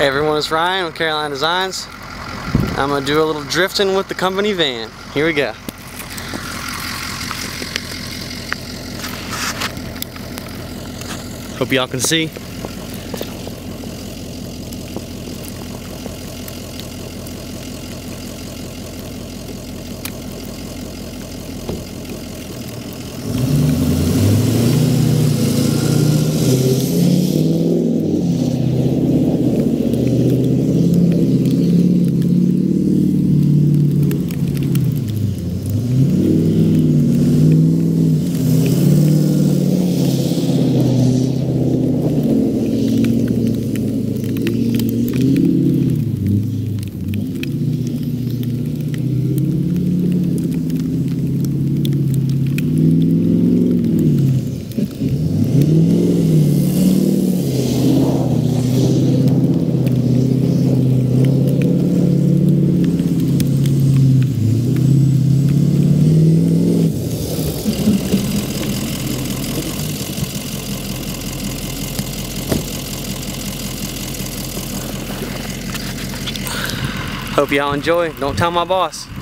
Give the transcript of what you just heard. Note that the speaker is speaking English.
Hey everyone, it's Ryan with Carolina Designs. I'm going to do a little drifting with the company van. Here we go. Hope y'all can see. Hope y'all enjoy. Don't tell my boss.